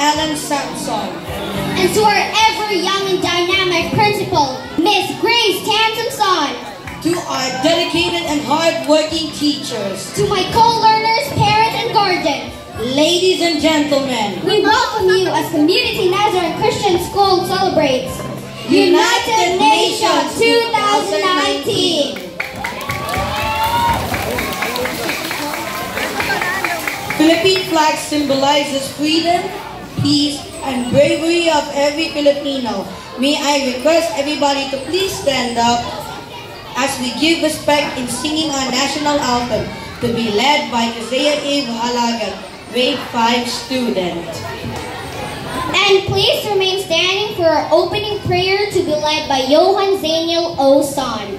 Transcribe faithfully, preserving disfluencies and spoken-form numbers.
Alan Sampson. And to our ever young and dynamic principal, Miss Grace Tansamson. To our dedicated and hard-working teachers. To my co-learners, parents, and guardians. Ladies and gentlemen, we welcome you as Community Nazarene Christian School celebrates United Nations twenty nineteen. Philippine flag symbolizes freedom, peace, and bravery of every Filipino. May I request everybody to please stand up as we give respect in singing our national anthem, to be led by Isaiah A. Halagan, grade five student. And please remain standing for our opening prayer, to be led by Johan Zaniel Osan.